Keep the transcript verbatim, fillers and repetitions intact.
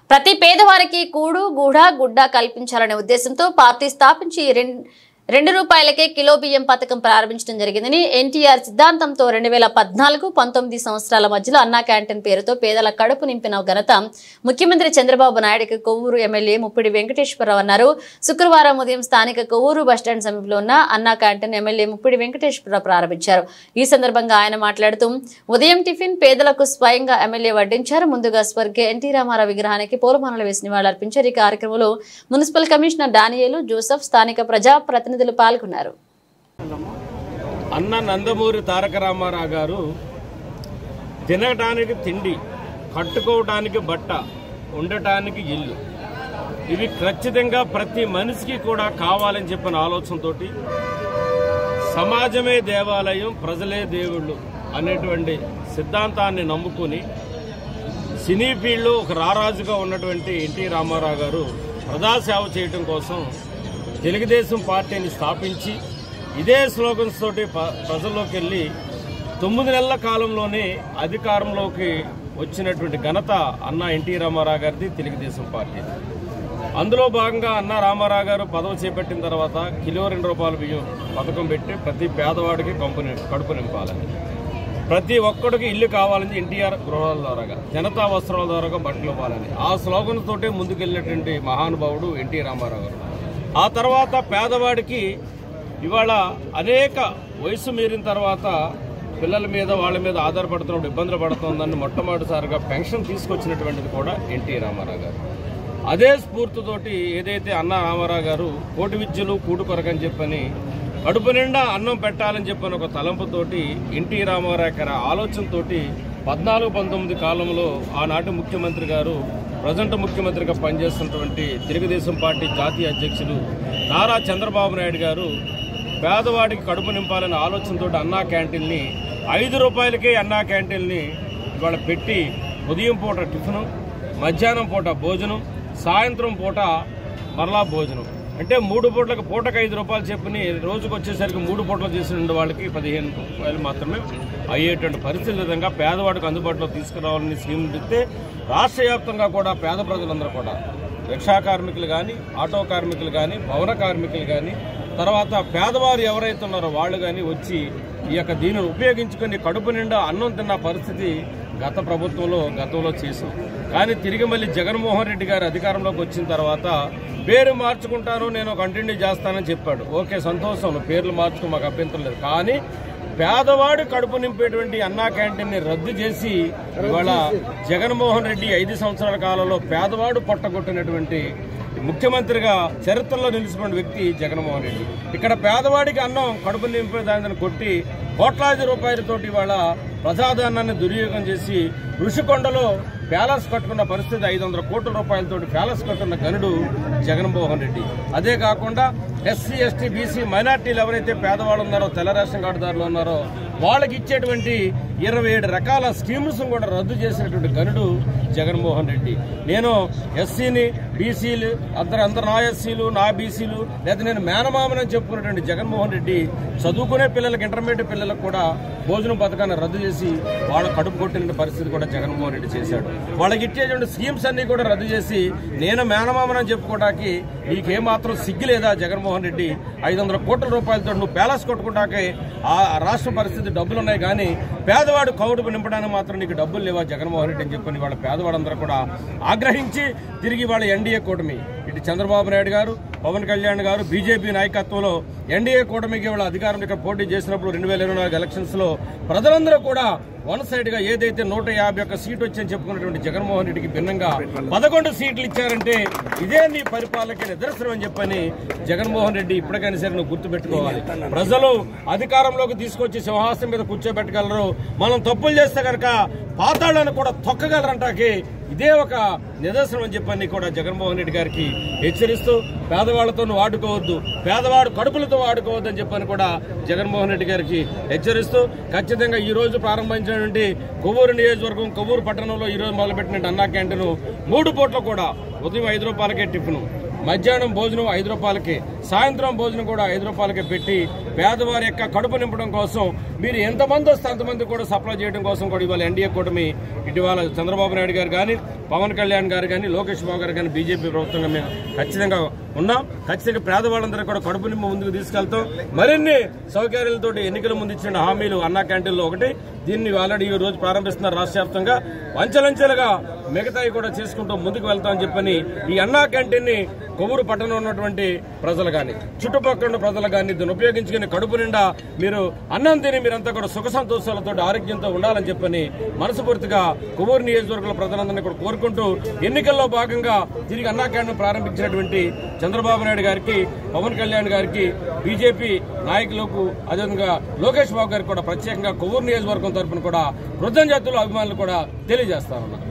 ప్రతి పేదవారికి కూడు గూడ గుడ్డ కల్పించాలనే ఉద్దేశంతో పార్టీ స్థాపించి రెండు రూపాయలకే కిలో బియ్యం పథకం ప్రారంభించడం జరిగిందని ఎన్టీఆర్ సిద్ధాంతంతో రెండు వేల పద్నాలుగు పంతొమ్మిది సంవత్సరాల మధ్యలో అన్నా క్యాంటీన్ పేరుతో పేదల కడుపు నింపిన ఘనత ముఖ్యమంత్రి చంద్రబాబు నాయుడుకి కొవ్వూరు ఎమ్మెల్యే ముప్పిడి వెంకటేశ్వరరావు అన్నారు. శుక్రవారం ఉదయం స్థానిక కొవ్వూరు బస్టాండ్ సమీపంలో ఉన్న అన్నా క్యాంటీన్ ఎమ్మెల్యే ముప్పిడి వెంకటేశ్వరరావు ప్రారంభించారు. ఈ సందర్భంగా ఆయన మాట్లాడుతూ ఉదయం టిఫిన్ పేదలకు స్వయంగా ఎమ్మెల్యే వడ్డించారు. ముందుగా స్వర్గీయ ఎన్టీ రామారావు విగ్రహానికి పూలమాలలు వేసి నివాళులర్పించారు. ఈ కార్యక్రమంలో మున్సిపల్ కమిషనర్ డానియేలు జోసెఫ్, స్థానిక ప్రజాప్రతినిధులు పాల్గొన్నారు. అన్న నందమూరి తారక రామారావు గారు తినడానికి తిండి, కట్టుకోవడానికి బట్ట, ఉండటానికి ఇల్లు, ఇవి ఖచ్చితంగా ప్రతి మనిషికి కూడా కావాలని చెప్పిన ఆలోచనతో సమాజమే దేవాలయం, ప్రజలే దేవుళ్ళు అనేటువంటి సిద్ధాంతాన్ని నమ్ముకుని సినీ ఫీల్డ్లో ఒక రారాజుగా ఉన్నటువంటి ఎన్టీ రామారావు గారు ప్రజాసేవ చేయడం కోసం తెలుగుదేశం పార్టీని స్థాపించి ఇదే స్లోగన్స్ తోటి ప్రజల్లోకి వెళ్ళి తొమ్మిది నెలల కాలంలోనే అధికారంలోకి వచ్చినటువంటి ఘనత అన్న ఎన్టీ రామారావు గారిది, తెలుగుదేశం పార్టీ. అందులో భాగంగా అన్న రామారావు గారు పదవి చేపట్టిన తర్వాత కిలో రెండు రూపాయల బియ్యం పథకం పెట్టి ప్రతి పేదవాడికి కంపు కడుపు నింపాలని, ప్రతి ఒక్కడికి ఇల్లు కావాలని ఎన్టీఆర్ గృహాల ద్వారాగా, జనతా వస్త్రాల ద్వారాగా బట్టలు ఇవ్వాలని ఆ స్లోగన్ తోటే ముందుకెళ్ళినటువంటి మహానుభావుడు ఎన్టీ రామారావు గారు. ఆ తర్వాత పేదవాడికి ఇవాళ అనేక వయసు మీరిన తర్వాత పిల్లల మీద వాళ్ళ మీద ఆధారపడుతున్నప్పుడు ఇబ్బందులు పడుతుందని మొట్టమొదటిసారిగా పెన్షన్ తీసుకొచ్చినటువంటిది కూడా ఎన్టీ రామారావు గారు. అదే స్ఫూర్తితోటి ఏదైతే అన్న రామారావు గారు కోటి విద్యలు కూడు కొరకని చెప్పని కడుపు నిండా అన్నం పెట్టాలని చెప్పని ఒక తలంపుతోటి ఎన్టీ రామారావు గారి ఆలోచనతోటి పద్నాలుగు పంతొమ్మిది కాలంలో ఆనాటి ముఖ్యమంత్రి గారు, ప్రజెంట్ ముఖ్యమంత్రిగా పనిచేస్తున్నటువంటి తెలుగుదేశం పార్టీ జాతీయ అధ్యక్షులు నారా చంద్రబాబు నాయుడు గారు పేదవాడికి కడుపు నింపాలనే ఆలోచనతో అన్నా క్యాంటీన్ని ఐదు రూపాయలకే అన్నా క్యాంటీన్ని ఇవాళ పెట్టి ఉదయం పూట టిఫిను, మధ్యాహ్నం పూట భోజనం, సాయంత్రం పూట మరలా భోజనం, అంటే మూడు పూటలకు పూటకు ఐదు రూపాయలు చెప్పుని రోజుకు వచ్చేసరికి మూడు పూటలు చేసిన వాళ్ళకి పదిహేను రూపాయలు మాత్రమే అయ్యేటువంటి పరిస్థితి విధంగా పేదవాడికి అందుబాటులో తీసుకురావాలని స్కీమ్ ఇస్తే రాష్ట్ర వ్యాప్తంగా కూడా పేద ప్రజలందరూ కూడా రిక్షా కార్మికులు కానీ, ఆటో కార్మికులు కానీ, భవన కార్మికులు కానీ, తర్వాత పేదవారు ఎవరైతే ఉన్నారో వాళ్ళు కానీ వచ్చి ఈ యొక్క దీనిని ఉపయోగించుకుని కడుపు నిండా అన్నం తిన్న పరిస్థితి గత ప్రభుత్వంలో గతంలో చేసాం. కానీ తిరిగి మళ్ళీ జగన్మోహన్ రెడ్డి గారు అధికారంలోకి వచ్చిన తర్వాత పేరు మార్చుకుంటాను, నేను కంటిన్యూ చేస్తానని చెప్పాడు. ఓకే, సంతోషం, పేర్లు మార్చుకో, మాకు అభ్యంతరం లేదు. కానీ పేదవాడు కడుపు నింపేటువంటి అన్నా క్యాంటీన్ని రద్దు చేసి ఇవాళ జగన్మోహన్ రెడ్డి ఐదు సంవత్సరాల కాలంలో పేదవాడు పొట్టగొట్టినటువంటి ముఖ్యమంత్రిగా చరిత్రలో నిలిచిపోయిన వ్యక్తి జగన్మోహన్ రెడ్డి. ఇక్కడ పేదవాడికి అన్నం కడుపు నింపే దాన్ని కొట్టి కోట్లాది రూపాయలతోటి ఇవాళ ప్రజాధనాన్ని దుర్వినియోగం చేసి ఋషికొండలో ప్యాలెస్ కట్టుకున్న పరిస్థితి, ఐదు వందల కోట్ల రూపాయలతో ప్యాలెస్ కట్టుకున్న గనుడు జగన్మోహన్ రెడ్డి. అదే కాకుండా ఎస్సీ ఎస్టీ బీసీ మైనార్టీలు ఎవరైతే పేదవాళ్ళు ఉన్నారో, తెల్ల రేషన్ కార్డుదారులు ఉన్నారో వాళ్ళకి ఇచ్చేటువంటి ఇరవై ఏడు రకాల స్కీమ్స్ కూడా రద్దు చేసినటువంటి గనుడు జగన్మోహన్ రెడ్డి. నేను ఎస్సీని, బీసీలు అందరు అందరు నా ఎస్సీలు, నా బీసీలు, లేదా నేను మేనమామని చెప్పుకున్నటువంటి జగన్మోహన్ రెడ్డి చదువుకునే పిల్లలకు, ఇంటర్మీడియట్ పిల్లలకు కూడా భోజనం పథకాన్ని రద్దు చేసి వాళ్ళ కడుపు కొట్టిన పరిస్థితి కూడా జగన్మోహన్ రెడ్డి చేశాడు. వాళ్ళకి ఇచ్చేటువంటి స్కీమ్స్ అన్ని కూడా రద్దు చేసి నేను మేనమామని చెప్పుకోవడానికి నీకేమాత్రం సిగ్గు లేదా జగన్మోహన్ రెడ్డి? ఐదు వందల కోట్ల రూపాయలతో నువ్వు ప్యాలెస్ కొట్టుకుంటాకే ఆ రాష్ట్ర పరిస్థితి డబ్బులు ఉన్నాయి, కానీ పేదవాడు కౌడుపు నింపడానికి మాత్రం నీకు డబ్బులు లేవా జగన్మోహన్ రెడ్డి అని చెప్పని వాళ్ళ పేదవాడందరూ కూడా ఆగ్రహించి తిరిగి వాళ్ళ ఎన్డీఏ కూటమి, ఇటు చంద్రబాబు నాయుడు గారు, పవన్ కళ్యాణ్ గారు, బీజేపీ నాయకత్వంలో ఎన్డీఏ కూటమికి వాళ్ళ అధికారంలో పోటీ చేసినప్పుడు రెండు వేల ఇరవై నాలుగు ఎలక్షన్స్ లో ప్రజలందరూ కూడా వన్ సైడ్ గా ఏదైతే నూట యాభై ఒక్క సీటు వచ్చని చెప్పుకున్నటువంటి జగన్మోహన్ రెడ్డికి భిన్నంగా పదకొండు సీట్లు ఇచ్చారంటే ఇదే నీ పరిపాలనకి నిదర్శనం అని చెప్పని జగన్మోహన్ రెడ్డి ఇప్పటికైనా సరే నువ్వు గుర్తుపెట్టుకోవాలి. ప్రజలు అధికారంలోకి తీసుకొచ్చి సింహాసనం మీద కూర్చోబెట్టగలరు, మనం తప్పులు చేస్తే కనుక పాతాళాన్ని కూడా తొక్కగలరంటాకి ఇదే ఒక నిదర్శనం అని చెప్పని కూడా జగన్మోహన్ రెడ్డి గారికి హెచ్చరిస్తూ పేదవాళ్లతో నువ్వు ఆడుకోవద్దు, పేదవాడు కడుపులతో ఆడుకోవద్దు అని చెప్పని కూడా జగన్మోహన్ రెడ్డి గారికి హెచ్చరిస్తూ ఖచ్చితంగా ఈ రోజు ప్రారంభించినటువంటి కొవ్వూరు నియోజకవర్గం, కొవ్వూరు పట్టణంలో ఈ రోజు మొదలుపెట్టిన అన్నా క్యాంటీన్ మూడు పూట్ల కూడా ఉదయం ఐదు రూపాయలకే టిఫిన్, మధ్యాహ్నం భోజనం ఐదు రూపాయలకి, సాయంత్రం భోజనం కూడా ఐదు రూపాయలకి పెట్టి పేదవారి యొక్క కడుపు నింపడం కోసం మీరు ఎంతమంది వస్తే అంతమంది కూడా సప్లై చేయడం కోసం కూడా ఇవాళ ఎన్డీఏ కూటమి ఇటీవల చంద్రబాబు నాయుడు గారు కానీ పవన్ కళ్యాణ్ గారు కానీ లోకేష్ బాబు గారు కానీ బీజేపీ ప్రభుత్వంగా మేము ఖచ్చితంగా ఉన్నాం. ఖచ్చితంగా పేదవాళ్ళందరూ కూడా కడుపు నింప ముందుకు తీసుకెళ్తాం. మరిన్ని సౌకర్యాలతో ఎన్నికల ముందు ఇచ్చిన హామీలు అన్నా క్యాంటీన్లో ఒకటి, దీన్ని ఆల్రెడీ ఈ రోజు ప్రారంభిస్తున్నారు రాష్ట్ర వ్యాప్తంగా. అంచెలంచెలుగా మిగతాయి కూడా చేసుకుంటూ ముందుకు వెళ్తామని చెప్పని ఈ అన్నా క్యాంటీన్ ని కొవ్వూరు పట్టణంలో ఉన్నటువంటి ప్రజలు కానీ చుట్టుపక్కల ఉన్న ప్రజలు కానీ దీన్ని ఉపయోగించుకుని కడుపు నిండా మీరు అన్నం తిని మీరంతా కూడా సుఖ సంతోషాలతో ఆరోగ్యంతో ఉండాలని చెప్పని మనస్ఫూర్తిగా కొవ్వూరు నియోజకవర్గంలో ప్రజలందరినీ కూడా కోరుకుంటూ ఎన్నికల్లో భాగంగా తిరిగి అన్నా క్యాంటీన్ ప్రారంభించినటువంటి చంద్రబాబు నాయుడు గారికి, పవన్ కళ్యాణ్ గారికి, బీజేపీ నాయకులకు, అదేవిధంగా లోకేష్ బాబు గారికి కూడా ప్రత్యేకంగా కొవ్వూరు నియోజకవర్గం తరఫున కూడా కృతజ్ఞతలు అభిమానులు కూడా తెలియజేస్తా ఉన్నారు.